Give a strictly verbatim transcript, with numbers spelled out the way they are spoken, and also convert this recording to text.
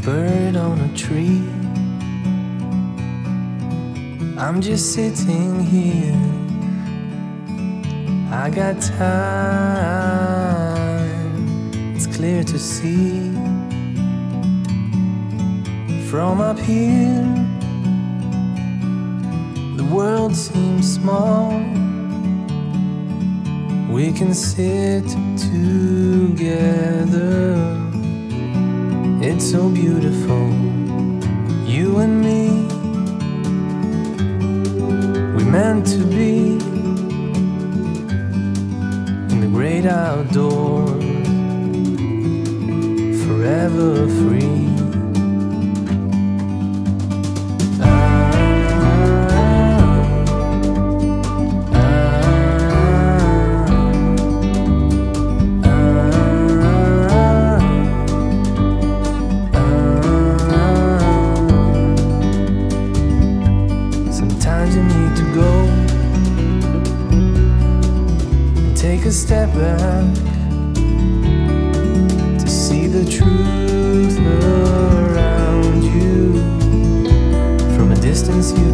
bird on a tree. I'm just sitting here, I got time, it's clear to see. From up here, the world seems small. We can sit together, it's so beautiful, you and me. We meant to be in the great outdoors, forever free. Sometimes you need to go and take a step back to see the truth around you. From a distance you